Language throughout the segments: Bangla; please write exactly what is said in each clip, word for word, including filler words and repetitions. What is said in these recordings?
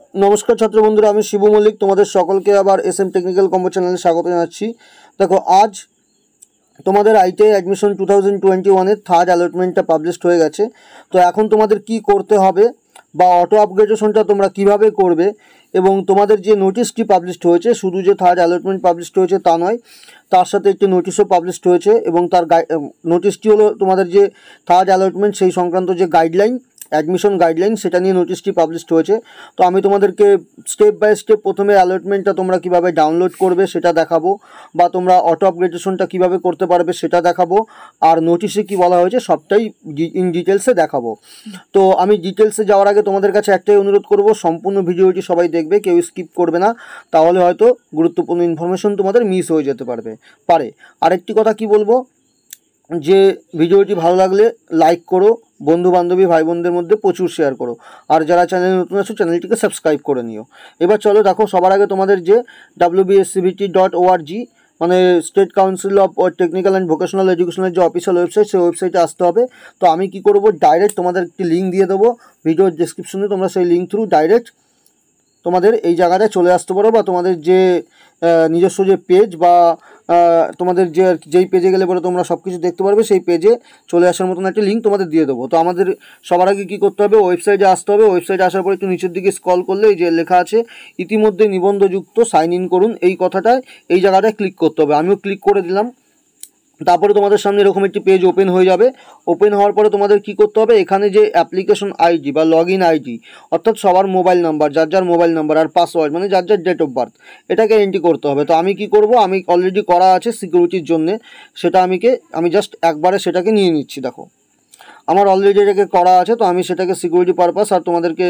नमस्कार छात्र बंधुरा आमी शिबू मल्लिक तुम्हादेर सकलके आबार एस एम टेक्निकल कम्बो चैनेले स्वागत जानाच्छि। देखो आज तुम्हादेर ITI admission two thousand twenty one एर थार्ड अलॉटमेंटटा पाबलिशड हो गेছে। तो एखन तुम्हादेर कि करते होबे बा अटो अपग्रेडेशनटा तोमरा किभाबे करबे एबं तुम्हादेर जे नोटिसटी पाबलिशड हयेছে शुधु जे थार्ड अलॉटमेंट पाबलिशड हयेছে ता नय, तार साथे एकटी नोटिसও पाबलिशड हयेছে एबं तार नोटिसटी हलो तुम्हादेर जे थार्ड अलॉटमेंट सेई संक्रांत जे गाइडलाइन एडमिशन गाइडलाइन सेटा निये नोटिसटी पाबलिशड हयेছে। तो आमी तोमादेरके स्टेप बाय स्टेप प्रथमे अलॉटमेंटटा तोमरा किभाबे डाउनलोड करबे सेटा देखाबो बा तोमरा अटो अपग्रेडेशनटा किभाबे करते पारबे सेटा देखाबो और नोटिसे कि बला हयेছে सबटाई इन डिटेल्से देखाबो। तो आमी डिटेल्से जाओयार आगे तोमादेर काछे एकटाई अनुरोध करब, सम्पूर्ण भिडियोटी सबाई देखबे, केउ स्किप करबे ना, ताहले हयतो गुरुत्वपूर्ण इनफरमेशन तोमादेर मिस हये जेते पारबे पारे। आरेकटी कथा कि बोलबो जे भिडियोटी भालो लागले लाइक करो, बंधु बान्धवी भाई बोनदेर मध्य प्रचुर शेयर करो और जरा चैनल नतून आछो चैनलटिके सबस्क्राइब करे निओ। एबार चलो देखो सबार आगे तोमादेर जे W B S C V T dot O R G माने state council of technical and vocational educational जो अफिशियल वेबसाइट से वेबसाइटे आसते होबे। तो आमी कि करब डायरेक्ट तोमादेर एकटी लिंक दिए देबो भिडियोर डेसक्रिपशने, तोमरा सेई लिंक थ्रू डायरेक्ट তোমাদের এই জায়গাটায় চলে আসতে পারো বা তোমাদের যে নিজস্ব যে পেজ বা তোমাদের যে যেই পেজে গেলে পরে তোমরা সব কিছু দেখতে পারবে সেই পেজে চলে আসার মতন একটা লিঙ্ক তোমাদের দিয়ে দেবো। তো আমাদের সবার আগে কী করতে হবে, ওয়েবসাইটে আসতে হবে। ওয়েবসাইটে আসার পরে একটু নিচের দিকে স্ক্রল করলে এই যে লেখা আছে ইতিমধ্যে নিবন্ধযুক্ত সাইন ইন করুন, এই কথাটায় এই জায়গাটায় ক্লিক করতে হবে। আমিও ক্লিক করে দিলাম। তারপরে তোমাদের সামনে এরকম একটি পেজ ওপেন হয়ে যাবে। ওপেন হওয়ার পরে তোমাদের কি করতে হবে, এখানে যে অ্যাপ্লিকেশন আইডি বা লগ ইন আইডি অর্থাৎ সবার মোবাইল নাম্বার, যার যার মোবাইল নাম্বার আর পাসওয়ার্ড মানে যার যার ডেট অফ বার্থ এটাকে এন্ট্রি করতে হবে। তো আমি কি করব, আমি অলরেডি করা আছে সিকিউরিটির জন্য, সেটা আমিকে আমি জাস্ট একবারে সেটাকে নিয়ে নিচ্ছি। দেখো আমার অলরেডি এটাকে করা আছে, তো আমি সেটাকে সিকিউরিটি পারপাস আর তোমাদেরকে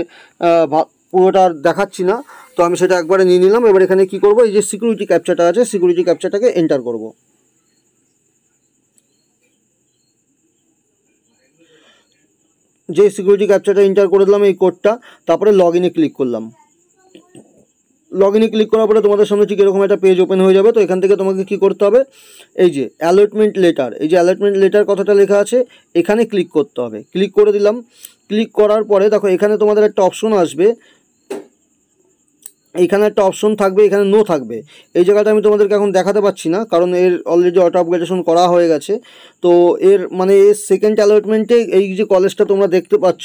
পুরোটা দেখাচ্ছি না, তো আমি সেটা একবারে নিয়ে নিলাম। এবার এখানে কি করব, এই যে সিকিউরিটি ক্যাপচাটা আছে সিকিউরিটি ক্যাপচাটাকে এন্টার করব। যে সিকিউরিটি ক্যাপচাটা এন্টার করে দিলাম এই কোডটা, তারপরে লগ ইনে ক্লিক করলাম। লগ ইনে ক্লিক করার পরে তোমাদের সামনে ঠিক এরকম একটা পেজ ওপেন হয়ে যাবে। তো এখান থেকে তোমাকে কি করতে হবে, এই যে অ্যালটমেন্ট লেটার, এই যে অ্যালটমেন্ট লেটার কথাটা লেখা আছে এখানে ক্লিক করতে হবে। ক্লিক করে দিলাম। ক্লিক করার পরে দেখো এখানে তোমাদের একটা অপশন আসবে, এইখানে একটা অপশন থাকবে, এখানে নো থাকবে। এই জায়গাটা আমি তোমাদেরকে এখন দেখাতে পাচ্ছি না কারণ এর অলরেডি অটো আপগ্রেডেশন করা হয়ে গেছে। তো এর মানে এর সেকেন্ড অ্যালটমেন্টে এই যে কলেজটা তোমরা দেখতে পাচ্ছ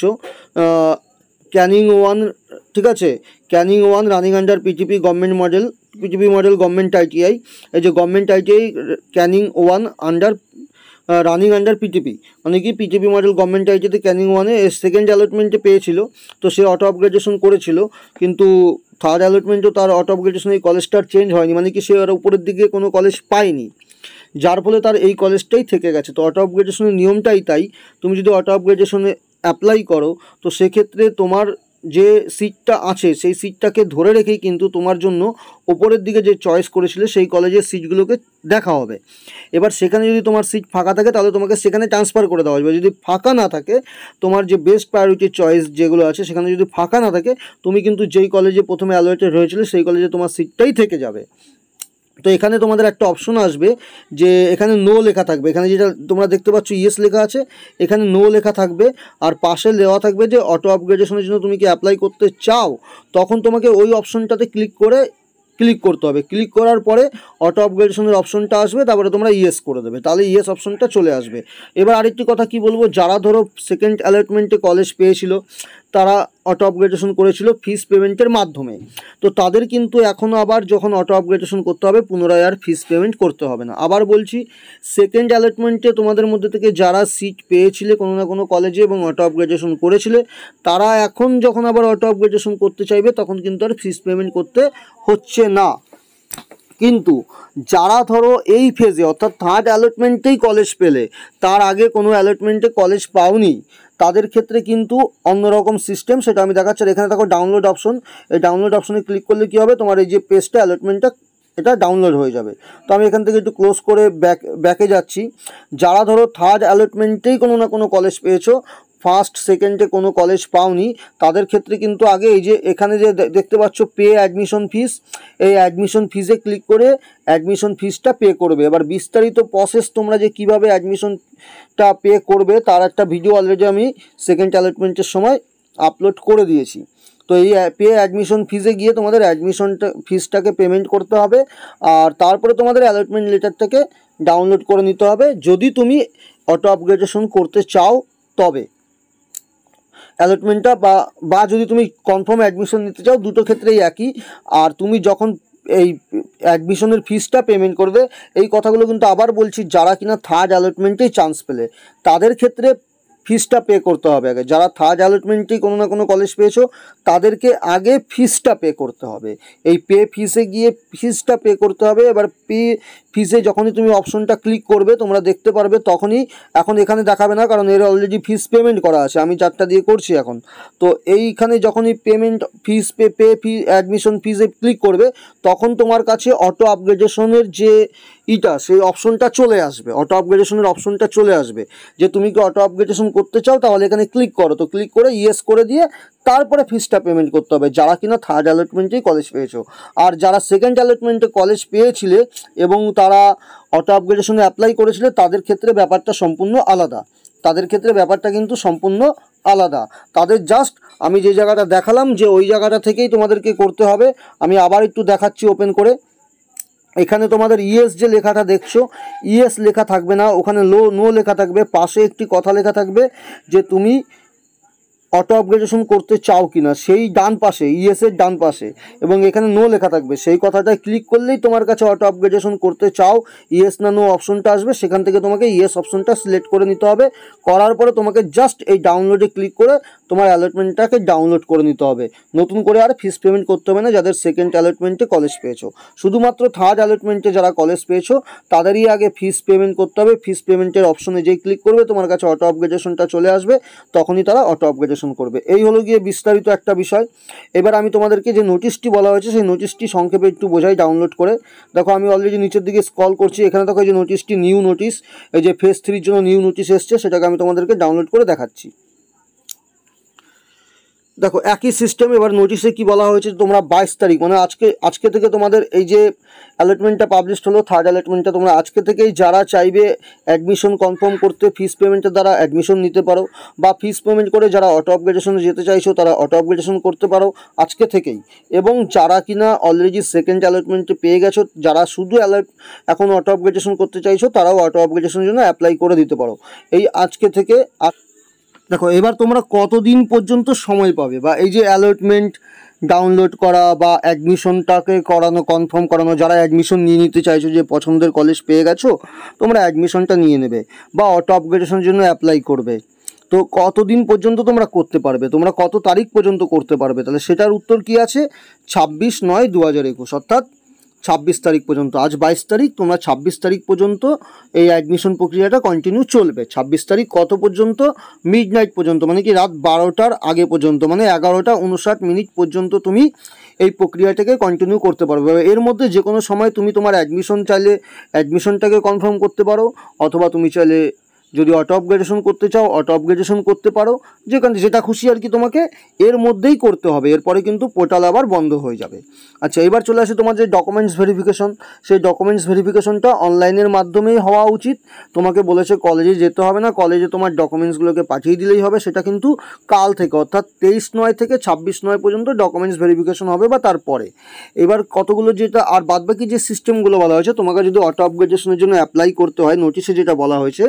ক্যানিং ওয়ান, ঠিক আছে, Canning one running under PTP government model PTP model government ITI, এই যে government ITI Canning one under running under PTP মানে কি পিটিপি মডেল গভর্নমেন্ট আইটিতে ক্যানিং ওয়ানে সেকেন্ড অ্যালটমেন্টে পেয়েছিল। তো সে অটো আপগ্রেডেশন করেছিল, কিন্তু থার্ড অ্যালটমেন্টও তার অটো আপগ্রেডেশন এই কলেজটার চেঞ্জ হয়নি, মানে কি সে আর উপরের দিকে কোনো কলেজ পায়নি, যার ফলে তার এই কলেজটাই থেকে গেছে। তো অটো আপগ্রেডেশনের নিয়মটাই তাই, তুমি যদি অটো আপগ্রেডেশনে অ্যাপ্লাই করো তো সেক্ষেত্রে তোমার যে সিটটা আছে সেই সিটটাকে ধরে রেখেই কিন্তু তোমার জন্য ওপরের দিকে যে চয়েস করেছিলে সেই কলেজের সিটগুলোকে দেখা হবে। এবার সেখানে যদি তোমার সিট ফাঁকা থাকে তাহলে তোমাকে সেখানে ট্রান্সফার করে দেওয়া হবে। যদি ফাঁকা না থাকে, তোমার যে বেস্ট প্রায়োরিটি চয়েস যেগুলো আছে সেখানে যদি ফাঁকা না থাকে, তুমি কিন্তু যেই কলেজে প্রথমে অ্যালটেড হয়েছিল সেই কলেজে তোমার সিটটাই থেকে যাবে। তো এখানে তোমাদের একটা অপশন আসবে যে এখানে নো লেখা থাকবে, এখানে যেটা তোমরা দেখতে পাচ্ছ ইয়েস লেখা আছে, এখানে নো লেখা থাকবে আর পাশে দেওয়া থাকবে যে অটো আপগ্রেডেশনের জন্য তুমি কি অ্যাপ্লাই করতে চাও, তখন তোমাকে ওই অপশনটাতে ক্লিক করে ক্লিক করতে হবে। ক্লিক করার পরে অটো আপগ্রেডেশনের অপশনটা আসবে, তারপরে তোমরা ইয়েস করে দেবে, তাহলে ইয়েস অপশনটা চলে আসবে। এবার আরেকটি কথা কি বলবো, যারা ধরো সেকেন্ড অ্যালটমেন্টে কলেজ পেয়েছিল তারা অটো আপগ্রেডেশন করেছিল ফিস পেমেন্টের মাধ্যমে, তো তাদের কিন্তু এখনও আবার যখন অটো আপগ্রেডেশন করতে হবে পুনরায় আর ফিস পেমেন্ট করতে হবে না। আবার বলছি, সেকেন্ড অ্যালটমেন্টে তোমাদের মধ্যে থেকে যারা সিট পেয়েছিলে কোনো না কোনো কলেজে এবং অটো আপগ্রেডেশন করেছিলে, তারা এখন যখন আবার অটো আপগ্রেডেশন করতে চাইবে তখন কিন্তু আর ফিস পেমেন্ট করতে হচ্ছে না। কিন্তু যারা ধরো এই ফেজে অর্থাৎ থার্ড অ্যালটমেন্টেই কলেজ পেলে, তার আগে কোনো অ্যালটমেন্টে কলেজ পাওনি, তাদের ক্ষেত্রে কিন্তু অন্যরকম সিস্টেম, সেটা আমি দেখাচ্ছি। এখানে দেখো ডাউনলোড অপশন, এই ডাউনলোড অপশনে ক্লিক করলে কী হবে, তোমার এই যে পেজটা অ্যালটমেন্টটা এটা ডাউনলোড হয়ে যাবে। তো আমি এখান থেকে একটু ক্লোজ করে ব্যাক ব্যাকে যাচ্ছি। যারা ধরো থার্ড অ্যালটমেন্টেই কোনো না কোনো কলেজ পেয়েছো, ফার্স্ট সেকেন্ডে কোনো কলেজ পাওনি, তাদের ক্ষেত্রে কিন্তু আগে এই যে এখানে যে দেখতে পাচ্ছ পে অ্যাডমিশন ফিস, এই অ্যাডমিশন ফিসে ক্লিক করে অ্যাডমিশন ফিসটা পে করবে। এবার বিস্তারিত প্রসেস তোমরা যে কীভাবে অ্যাডমিশনটা পে করবে তার একটা ভিডিও অলরেডি আমি সেকেন্ড অ্যালটমেন্টের সময় আপলোড করে দিয়েছি। তো এই পে অ্যাডমিশন ফিজে গিয়ে তোমাদের অ্যাডমিশনটা ফিজটাকে পেমেন্ট করতে হবে, আর তারপরে তোমাদের অ্যালটমেন্ট লেটারটাকে ডাউনলোড করে নিতে হবে যদি তুমি অটো আপগ্রেডেশন করতে চাও। তবে অ্যালটমেন্টটা বা বা যদি তুমি কনফার্ম অ্যাডমিশন নিতে চাও, দুটো ক্ষেত্রেই একই। আর তুমি যখন এই অ্যাডমিশনের ফিজটা পেমেন্ট করবে, এই কথাগুলো কিন্তু আবার বলছি, যারা কিনা থার্ড অ্যালটমেন্টেই চান্স পেলে তাদের ক্ষেত্রে ফিজটা পে করতে হবে আগে। যারা থার্ড অ্যালটমেন্টেই কোনো না কোনো কলেজ পেয়েছো তাদেরকে আগে ফিজটা পে করতে হবে। এই পে ফিজে গিয়ে ফিজটা পে করতে হবে। এবার পে ফিজে যখনই তুমি অপশনটা ক্লিক করবে তোমরা দেখতে পারবে, তখনই, এখন এখানে দেখাবে না কারণ এর অলরেডি ফিজ পেমেন্ট করা আছে, আমি চারটা দিয়ে করছি এখন। তো এইখানে যখনই payment fees pay pay fee admission ফিজে ক্লিক করবে তখন তোমার কাছে অটো আপগ্রেডেশনের যে ইটা সেই অপশনটা চলে আসবে, অটো আপগ্রেডেশনের অপশনটা চলে আসবে যে তুমি কি অটো আপগ্রেডেশন করতে চাও, তাহলে এখানে ক্লিক করো। তো ক্লিক করে ইয়েস করে দিয়ে তারপরে ফিজটা পেমেন্ট করতে হবে যারা কিনা থার্ড অ্যালটমেন্টেই কলেজ পেয়েছো। আর যারা সেকেন্ড অ্যালটমেন্টে কলেজ পেয়েছিলে এবং তারা অটো আপগ্রেডেশনে অ্যাপ্লাই করেছিলে তাদের ক্ষেত্রে ব্যাপারটা সম্পূর্ণ আলাদা। তাদের ক্ষেত্রে ব্যাপারটা কিন্তু সম্পূর্ণ আলাদা। তাদের জাস্ট আমি যে জায়গাটা দেখালাম যে ওই জায়গাটা থেকেই তোমাদেরকে করতে হবে। আমি আবার একটু দেখাচ্ছি ওপেন করে। এখানে তোমাদের ইএস যে লেখাটা দেখছো, ইএস লেখা থাকবে না, ওখানে লো নো লেখা থাকবে। পাশে একটি কথা লেখা থাকবে যে তুমি অটো আপগ্রেডেশন করতে চাও কিনা, সেই ডান পাশে, ইএসের ডান পাশে, এবং এখানে নো লেখা থাকবে। সেই কথাটায় ক্লিক করলেই তোমার কাছে অটো আপগ্রেডেশন করতে চাও ইয়েস না নো অপশনটা আসবে। সেখান থেকে তোমাকে ইয়েস অপশনটা সিলেক্ট করে নিতে হবে। করার পরে তোমাকে জাস্ট এই ডাউনলোডে ক্লিক করে তোমার অ্যালটমেন্টটাকে ডাউনলোড করে নিতে হবে। নতুন করে আর ফিস পেমেন্ট করতে হবে না যাদের সেকেন্ড অ্যালটমেন্টে কলেজ পেয়েছো। শুধুমাত্র থার্ড অ্যালটমেন্টে যারা কলেজ পেয়েছো তাদেরই আগে ফিস পেমেন্ট করতে হবে। ফিস পেমেন্টের অপশনে যেই ক্লিক করবে তোমার কাছে অটো আপগ্রেডেশনটা চলে আসবে, তখনই তারা অটো আপগ্রেডেশন করবে। এই হলো গিয়ে বিস্তারিত একটা বিষয়। এবার আমি তোমাদেরকে যে নোটিশটি বলা হয়েছে সেই নোটিশটি সংক্ষেপে একটু বোঝাই ডাউনলোড করে। দেখো আমি অলরেডি নিচের দিকে স্ক্রল করছি, এখানে দেখো এই যে নোটিশটি নিউ নোটিশ, এই যে ফেজ থ্রির জন্য নিউ নোটিশ এসছে, সেটাকে আমি তোমাদেরকে ডাউনলোড করে দেখাচ্ছি। দেখো একই সিস্টেম। এবার নোটিশে কি বলা হয়েছে, তোমরা বাইশ তারিখ মানে আজকে আজকে থেকে তোমাদের এই যে অ্যালটমেন্টটা পাবলিশ হলো, থার্ড অ্যালটমেন্টটা, তোমরা আজকে থেকেই যারা চাইবে অ্যাডমিশন কনফার্ম করতে ফিস পেমেন্টের দ্বারা অ্যাডমিশন নিতে পারো, বা ফিস পেমেন্ট করে যারা অটো আপগ্রেডেশনে যেতে চাইছো তারা অটো আপগ্রেডেশন করতে পারো আজকে থেকেই। এবং যারা কিনা অলরেডি সেকেন্ড অ্যালটমেন্টে পেয়ে গেছো, যারা শুধু অ্যালার্ট এখন অটো আপগ্রেডেশন করতে চাইছো তারাও অটো আপগ্রেডেশনের জন্য অ্যাপ্লাই করে দিতে পারো এই আজকে থেকে। দেখো এবার তোমরা কতদিন পর্যন্ত সময় পাবে, বা এই যে অ্যালটমেন্ট ডাউনলোড করা বা অ্যাডমিশনটাকে করানো, কনফার্ম করানো, যারা অ্যাডমিশন নিয়ে নিতে চাইছো, যে পছন্দের কলেজ পেয়ে গেছো তোমরা অ্যাডমিশনটা নিয়ে নেবে বা অটো আপগ্রেডেশনের জন্য অ্যাপ্লাই করবে, তো কতদিন পর্যন্ত তোমরা করতে পারবে, তোমরা কত তারিখ পর্যন্ত করতে পারবে, তাহলে সেটার উত্তর কি আছে, ছাব্বিশ নয় দু হাজার একুশ অর্থাৎ ছাব্বিশ তারিখ পর্যন্ত। আজ বাইশ তারিখ, তোমরা ছাব্বিশ তারিখ পর্যন্ত এই অ্যাডমিশন প্রক্রিয়াটা কন্টিনিউ চলবে। ছাব্বিশ তারিখ কত পর্যন্ত, মিড নাইট পর্যন্ত, মানে কি রাত বারোটার আগে পর্যন্ত, মানে এগারোটা উনষাট মিনিট পর্যন্ত তুমি এই প্রক্রিয়াটাকে কন্টিনিউ করতে পারবে। এর মধ্যে যে কোনো সময় তুমি তোমার অ্যাডমিশন চাইলে অ্যাডমিশনটাকে কনফার্ম করতে পারো, অথবা তুমি চাইলে যদি অটো আপগ্রেডেশন করতে চাও অটো আপগ্রেডেশন করতে পারো, যেখানে যেটা খুশি আর কি তোমাকে এর মধ্যেই করতে হবে। এরপরে কিন্তু পোর্টাল আবার বন্ধ হয়ে যাবে। আচ্ছা এবার চলে আসে তোমার যে ডকুমেন্টস ভেরিফিকেশন, সেই ডকুমেন্টস ভেরিফিকেশনটা অনলাইনের মাধ্যমেই হওয়া উচিত। তোমাকে বলেছে কলেজে যেতে হবে না, কলেজে তোমার ডকুমেন্টসগুলোকে পাঠিয়ে দিলেই হবে। সেটা কিন্তু কাল থেকে অর্থাৎ তেইশ নয় থেকে ছাব্বিশ নয় পর্যন্ত ডকুমেন্টস ভেরিফিকেশন হবে বা তারপরে। এবার কতগুলো যেটা আর বাদবাকি যে সিস্টেমগুলো বলা হয়েছে, তোমাকে যদি অটো আপগ্রেডেশনের জন্য অ্যাপ্লাই করতে হয়, নোটিশে যেটা বলা হয়েছে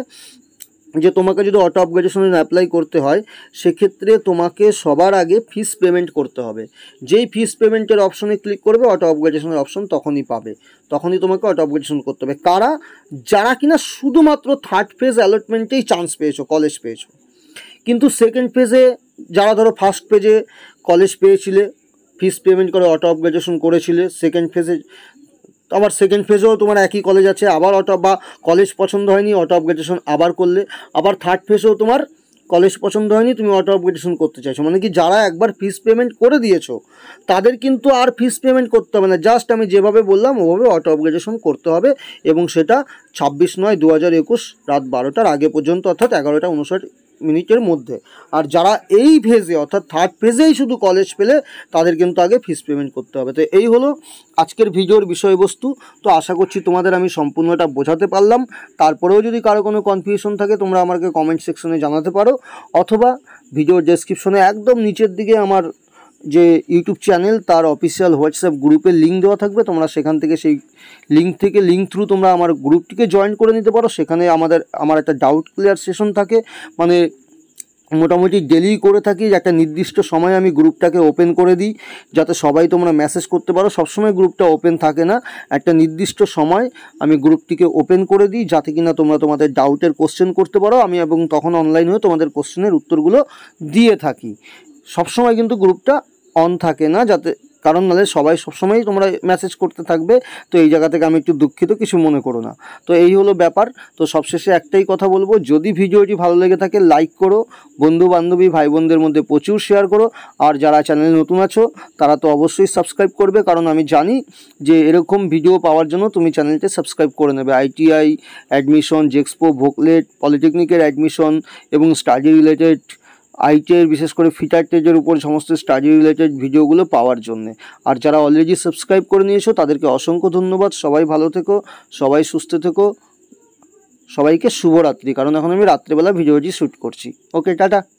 যে তোমাকে যদি অটো আপগ্রেডেশনের অ্যাপ্লাই করতে হয় সেক্ষেত্রে তোমাকে সবার আগে ফিস পেমেন্ট করতে হবে। যেই ফিস পেমেন্টের অপশনে ক্লিক করবে অটো আপগ্রেডেশনের অপশন তখনই পাবে, তখনই তোমাকে অটো আপগ্রেডেশন করতে হবে। কারা, যারা কিনা শুধুমাত্র থার্ড ফেজ অ্যালটমেন্টেই চান্স পেয়েছো, কলেজ পেয়েছো, কিন্তু সেকেন্ড ফেজে যারা ধরো ফার্স্ট ফেজে কলেজ পেয়েছিলে, ফিস পেমেন্ট করে অটো আপগ্রেডেশন করেছিলে, সেকেন্ড ফেজে আবার সেকেন্ড ফেজেও তোমার একই কলেজ আছে, আবার অটো বা কলেজ পছন্দ হয়নি অটো আপগ্রেডেশন আবার করলে, আবার থার্ড ফেজেও তোমার কলেজ পছন্দ হয়নি তুমি অটো আপগ্রেডেশন করতে চাইছো, মানে কি যারা একবার ফিস পেমেন্ট করে দিয়েছো তাদের কিন্তু আর ফিস পেমেন্ট করতে হবে না, জাস্ট আমি যেভাবে বললাম ওভাবে অটো আপগ্রেডেশন করতে হবে। এবং সেটা ছাব্বিশ নয় দু হাজার একুশ রাত বারোটার আগে পর্যন্ত অর্থাৎ এগারোটা উনষাট মিনিটের মধ্যে। আর যারা এই ফেজে অর্থাৎ থার্ড ফেজেই শুধু কলেজ পেলে তাদের কিন্তু আগে ফিস পেমেন্ট করতে হবে। তো এই হলো আজকের ভিডিওর বিষয়বস্তু। তো আশা করছি তোমাদের আমি সম্পূর্ণটা বোঝাতে পারলাম। তারপরেও যদি কারো কোনো কনফিউশন থাকে তোমরা আমাকে কমেন্ট সেকশনে জানাতে পারো, অথবা ভিডিওর ডেসক্রিপশনে একদম নিচের দিকে আমার যে ইউটিউব চ্যানেল তার অফিসিয়াল হোয়াটসঅ্যাপ গ্রুপের লিঙ্ক দেওয়া থাকবে, তোমরা সেখান থেকে সেই লিঙ্ক থেকে লিঙ্ক থ্রু তোমরা আমার গ্রুপটিকে জয়েন করে নিতে পারো। সেখানে আমাদের আমার একটা ডাউট ক্লিয়ার সেশন থাকে, মানে মোটামুটি ডেলি করে থাকি, একটা নির্দিষ্ট সময় আমি গ্রুপটাকে ওপেন করে দিই যাতে সবাই তোমরা মেসেজ করতে পারো। সবসময় গ্রুপটা ওপেন থাকে না, একটা নির্দিষ্ট সময় আমি গ্রুপটিকে ওপেন করে দিই যাতে কিনা তোমরা তোমাদের ডাউটের কোশ্চেন করতে পারো আমি, এবং তখন অনলাইন হয়ে তোমাদের কোশ্চেনের উত্তরগুলো দিয়ে থাকি। সবসময় কিন্তু গ্রুপটা অন থাকে না, যাতে কারণ নাহলে সবাই সবসময়ই তোমরা মেসেজ করতে থাকবে। তো এই জায়গা থেকে আমি একটু দুঃখিত, কিছু মনে করো না। তো এই হলো ব্যাপার। তো সবশেষে একটাই কথা বলবো, যদি ভিডিওটি ভালো লেগে থাকে লাইক করো, বন্ধু বান্ধবী ভাই বোনদের মধ্যে প্রচুর শেয়ার করো, আর যারা চ্যানেলে নতুন আছো তারা তো অবশ্যই সাবস্ক্রাইব করবে, কারণ আমি জানি যে এরকম ভিডিও পাওয়ার জন্য তুমি চ্যানেলটি সাবস্ক্রাইব করে নেবে। আইটিআই অ্যাডমিশন, জেক্সপো ভোকলেট, পলিটেকনিকের অ্যাডমিশন এবং স্টাডি রিলেটেড আইটিআইয়ের বিশেষ করে ফিটার টেজের উপর সমস্ত স্টাডি রিলেটেড ভিডিওগুলো পাওয়ার জন্যে। আর যারা অলরেডি সাবস্ক্রাইব করে নিয়েছো তাদেরকে অসংখ্য ধন্যবাদ। সবাই ভালো থেকো, সবাই সুস্থ থেকো, সবাইকে শুভরাত্রি, কারণ এখন আমি রাত্রেবেলা ভিডিওটি শ্যুট করছি। Okay, tata.